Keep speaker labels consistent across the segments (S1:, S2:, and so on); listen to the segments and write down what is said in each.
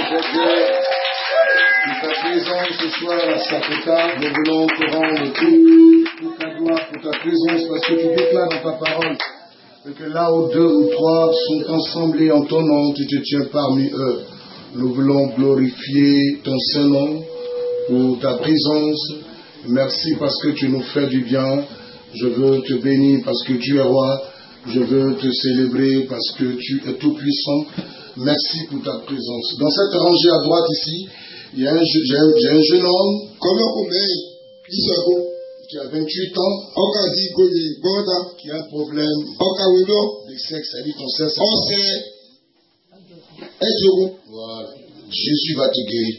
S1: ta présence ce soir à Sapota, nous voulons te rendre toute ta gloire pour ta présence, parce que tu déclares dans ta parole que là où 2 ou 3 sont ensemblés en ton nom, tu te tiens parmi eux. Nous voulons glorifier ton Saint-Nom pour ta présence. Merci parce que tu nous fais du bien. Je veux te bénir parce que tu es roi. Je veux te célébrer parce que tu es tout puissant. Merci pour ta présence. Dans cette rangée à droite ici, il y a un jeune homme qui a 28 ans, qui a un problème de sexe, c'est-à-dire ton sexe. Voilà. Jésus va te guérir.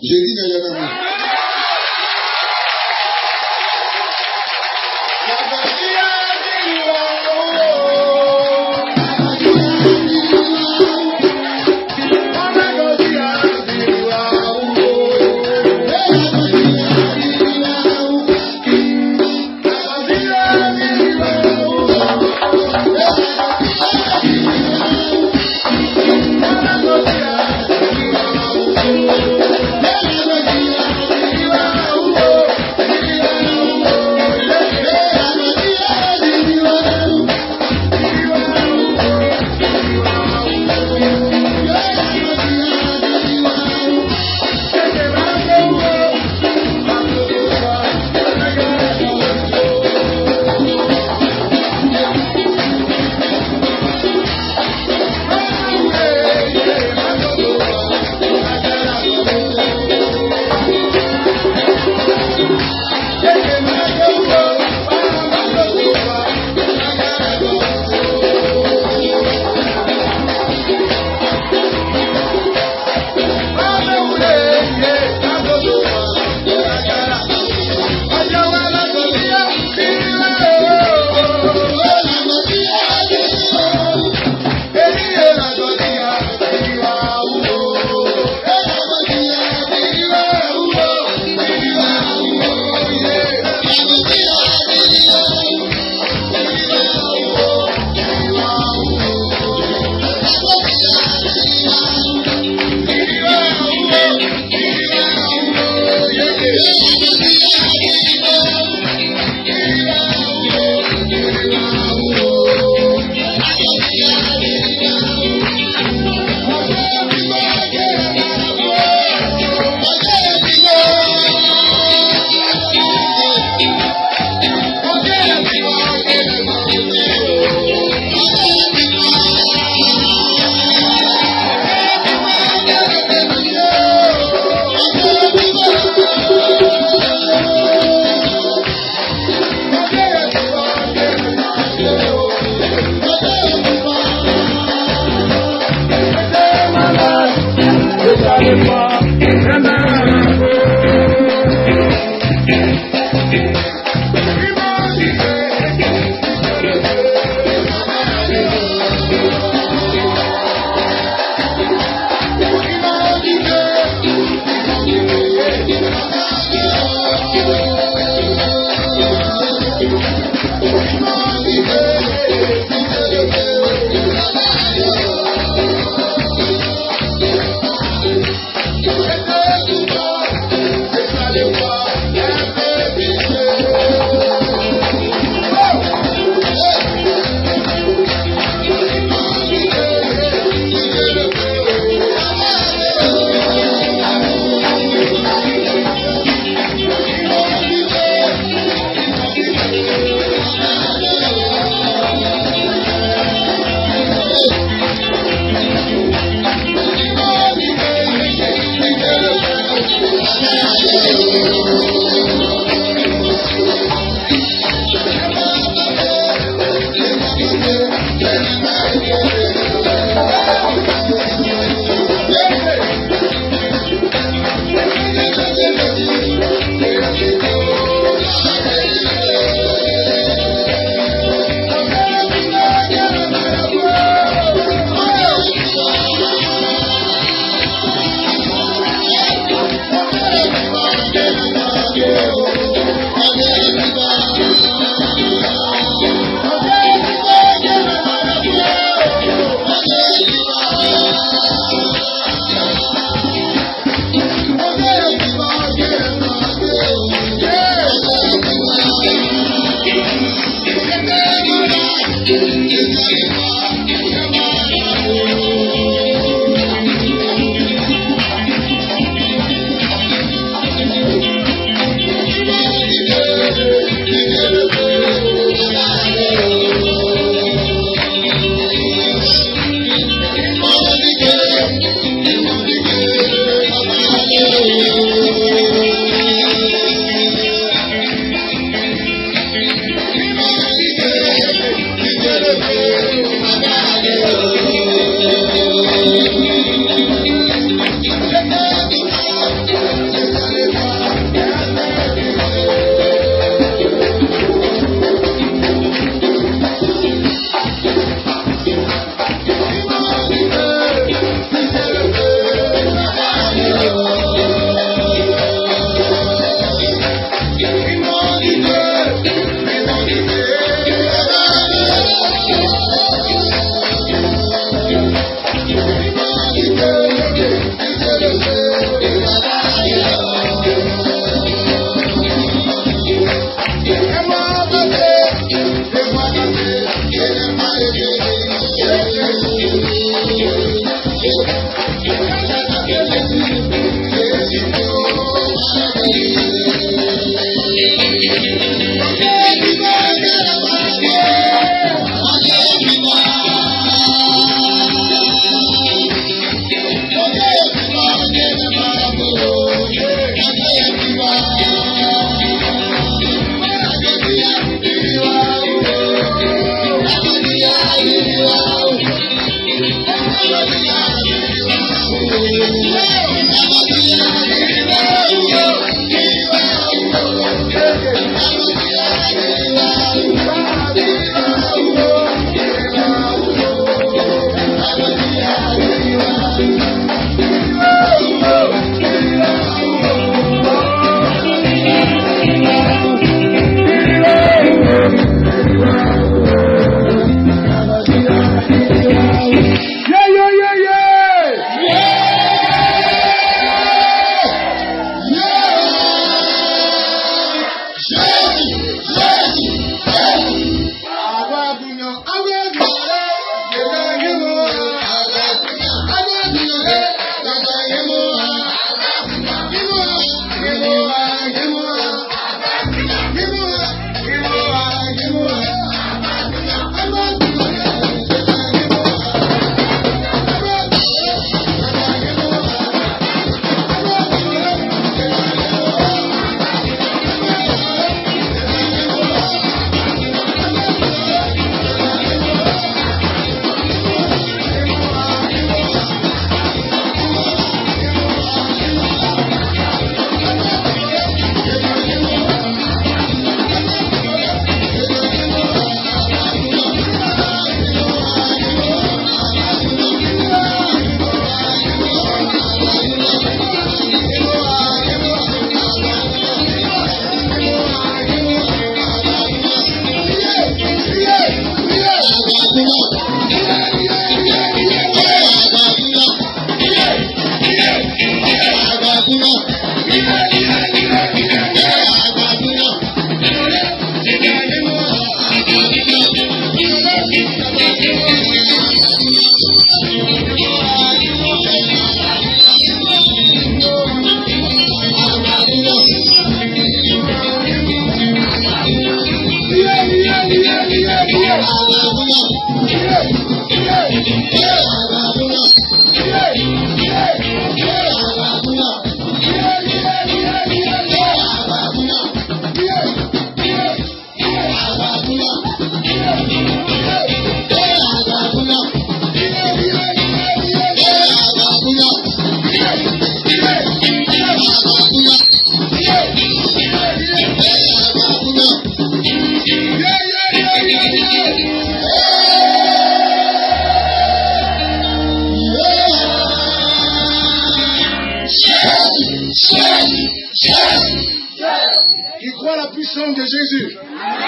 S1: Qui croit la puissance de Jésus?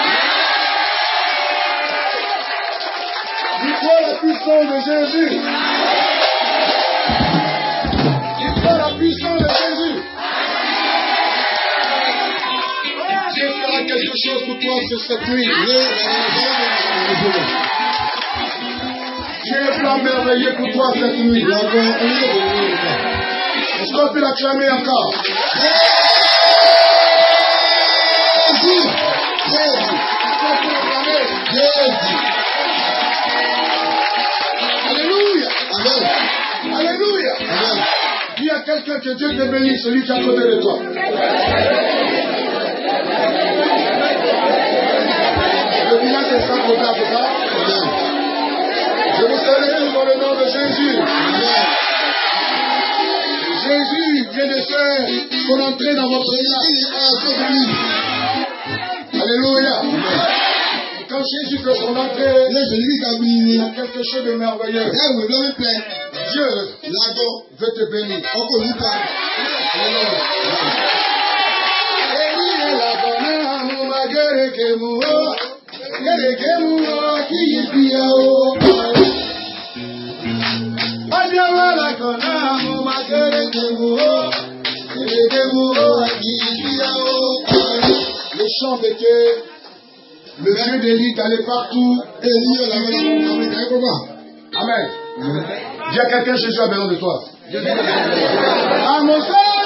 S1: Qui croit la puissance de Jésus? Qui croit la puissance de Jésus? Dieu fera quelque chose pour toi cette nuit. t'a merveillé pour toi cette nuit? Est-ce qu'on peut l'acclamer encore? Alléluia. Amen. Alléluia. Amen. Dis à quelqu'un que Dieu te bénisse, celui qui est à côté de toi. Le village est sans côté, c'est ça? Amen. Je vous salue dans le nom de Jésus. Amen. Jésus vient de faire son entrée dans votre vie. Alléluia. Amen. Quand Jésus fait son entrée, il y a quelque chose de merveilleux. Dieu veut te bénir. Le chant était le Dieu d'Élie d'aller partout. Amen. Dis à quelqu'un, Jésus a besoin de toi. Amen.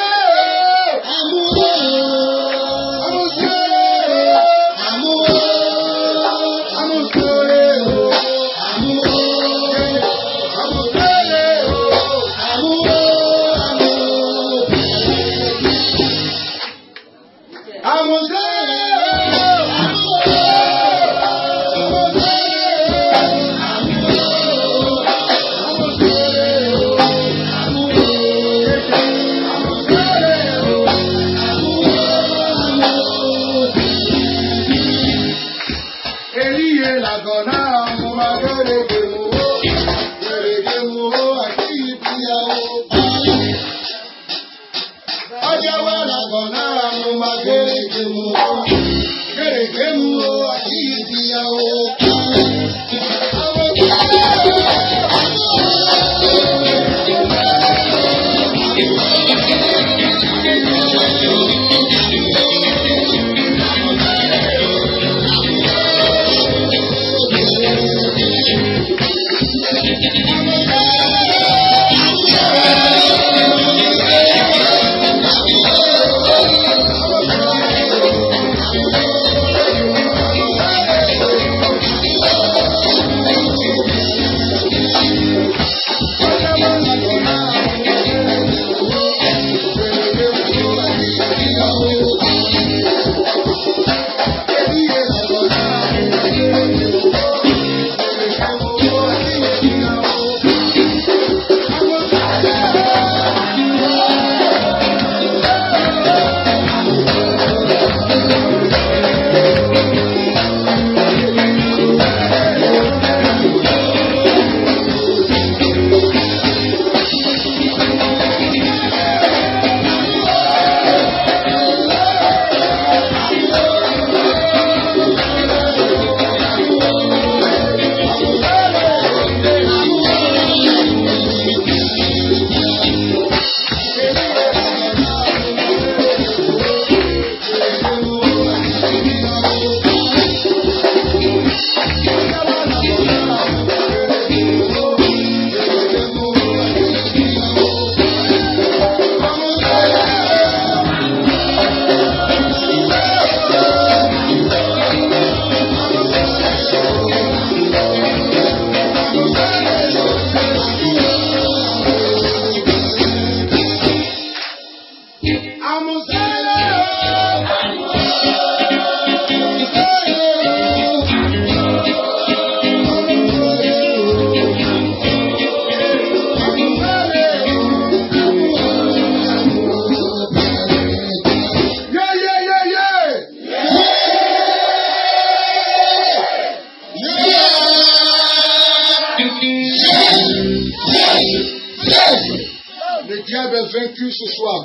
S1: Le diable est vaincu ce soir.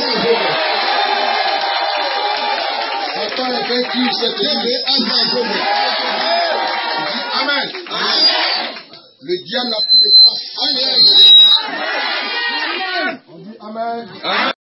S1: Satan est vaincu cette nuit. Amen. Le diable n'a plus de place. On dit Amen.